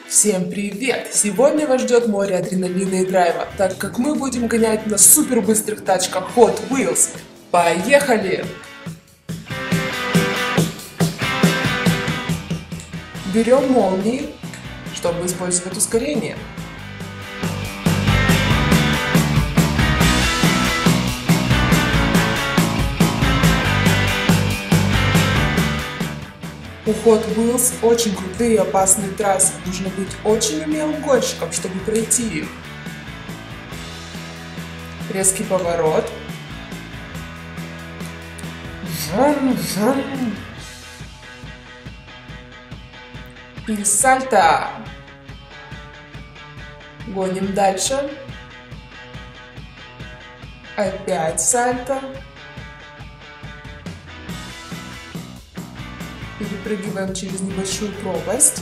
Всем привет! Сегодня вас ждет море адреналина и драйва, так как мы будем гонять на супербыстрых тачках Hot Wheels. Поехали! Берем молнии, чтобы использовать ускорение. У Hot Wheels очень крутые и опасные трассы. Нужно быть очень умелым гонщиком, чтобы пройти их. Резкий поворот. И сальто. Гоним дальше. Опять сальто. Перепрыгиваем через небольшую пропасть.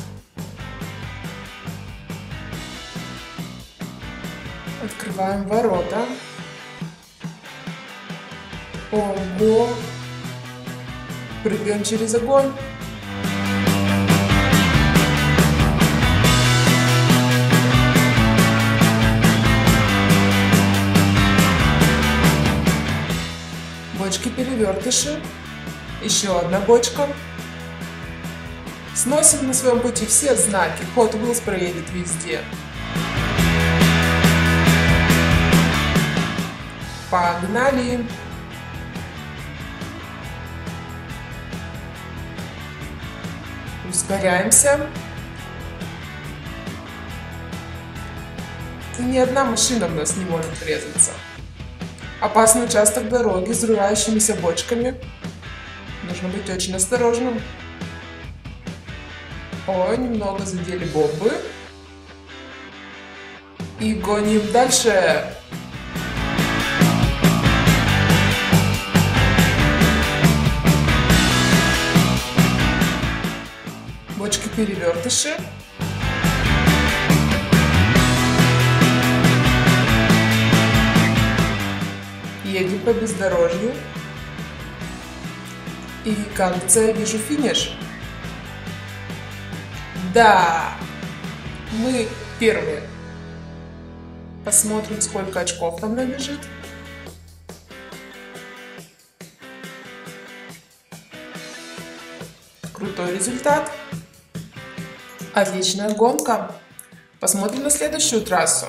Открываем ворота. Ого! Прыгаем через огонь. Бочки-перевертыши. Еще одна бочка. Сносим на своем пути все знаки. Hot Wheels проедет везде. Погнали! Ускоряемся. И ни одна машина в нас не может врезаться. Опасный участок дороги с взрывающимися бочками. Нужно быть очень осторожным. Ой, немного задели бомбы. И гоним дальше. Бочки-перевертыши. Едем по бездорожью. И, кажется, я вижу финиш. Да, мы первые. Посмотрим, сколько очков там набежит. Крутой результат. Отличная гонка. Посмотрим на следующую трассу.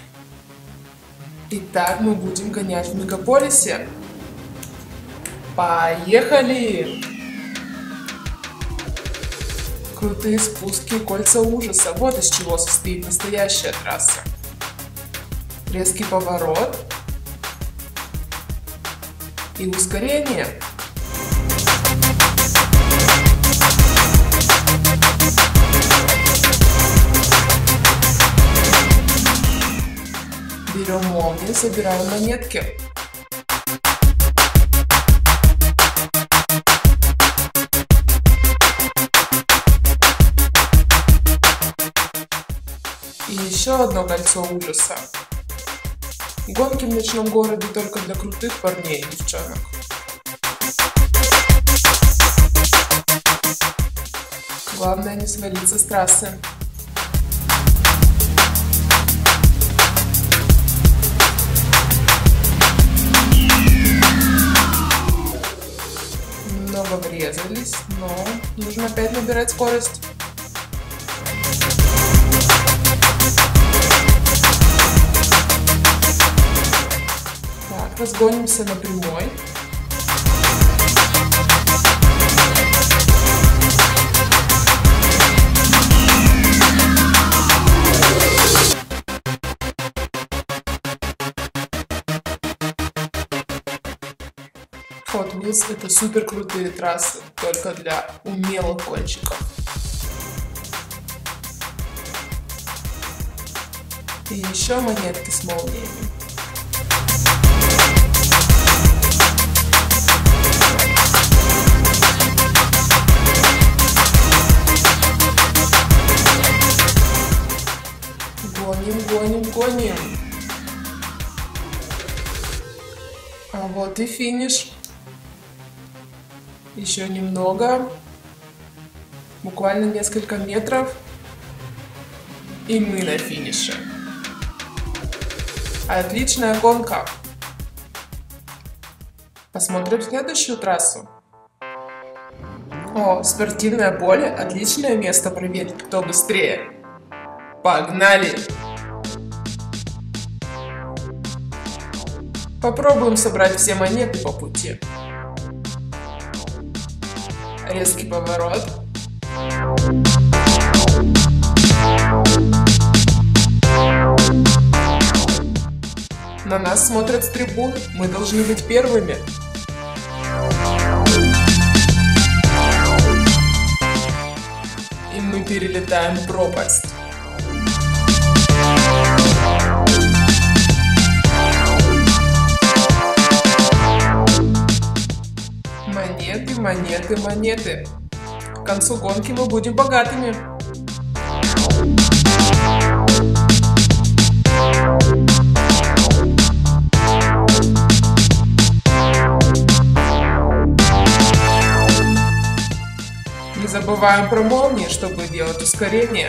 Итак, мы будем гонять в мегаполисе. Поехали! Крутые спуски, кольца ужаса. Вот из чего состоит настоящая трасса. Резкий поворот. И ускорение. Берем молнию, собираем монетки. И еще одно кольцо ужаса. Гонки в ночном городе только для крутых парней и девчонок. Главное не свалиться с трассы. Немного врезались, но нужно опять набирать скорость. Разгонимся на прямой. Hot Wheels — это супер крутые трассы, только для умелых гонщиков. И еще монетки с молниями. Гоним. А вот и финиш. Еще немного. Буквально несколько метров. И мы на финише. Отличная гонка. Посмотрим следующую трассу. О, спортивное поле. Отличное место проверить, кто быстрее. Погнали! Попробуем собрать все монеты по пути. Резкий поворот. На нас смотрят с трибун. Мы должны быть первыми. И мы перелетаем пропасть. Монеты, монеты, монеты. К концу гонки мы будем богатыми. Не забываем про молнии, чтобы делать ускорение.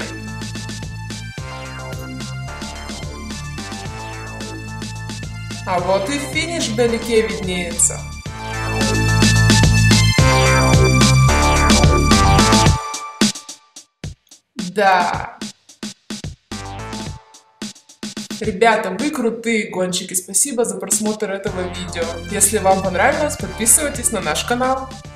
А вот и финиш вдалеке виднеется. Да. Ребята, вы крутые гонщики. Спасибо за просмотр этого видео. Если вам понравилось, подписывайтесь на наш канал.